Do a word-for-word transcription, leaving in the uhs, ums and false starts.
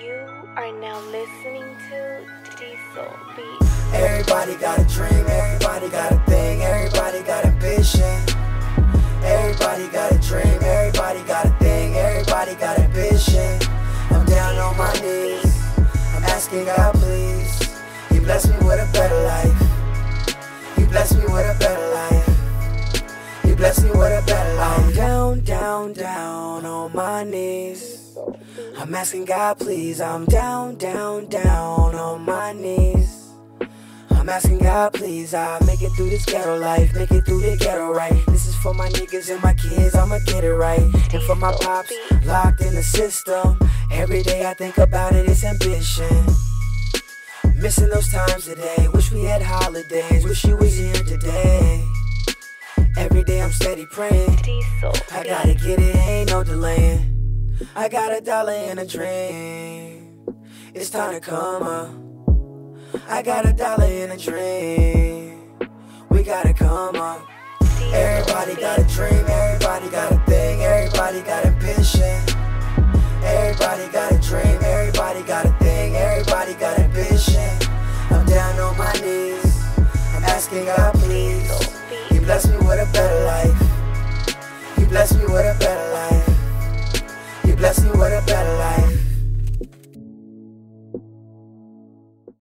You are now listening to Diesel Beats. Everybody got a dream, everybody got a thing, everybody got ambition. Everybody got a dream, everybody got a thing, everybody got ambition. I'm down on my knees, I'm asking God please. He bless me with a better life. He bless me with a better life. He bless me with a better life. I'm down, down, down on my knees. I'm asking God please. I'm down, down, down on my knees. I'm asking God please. I make it through this ghetto life, make it through the ghetto right. This is for my niggas and my kids, I'ma get it right. And for my pops, locked in the system. Every day I think about it, it's ambition. Missing those times today, wish we had holidays, wish you was here today. Every day I'm steady praying, I gotta get it, ain't no delaying. I got a dollar and a dream, it's time to come up. I got a dollar and a dream, we gotta come up. Everybody got a dream, everybody got a thing, everybody got ambition. Everybody got a dream, everybody got a thing, everybody got ambition. I'm down on my knees, I'm asking God please. He bless me with a better life. He bless me with a better life. He bless me with a better life.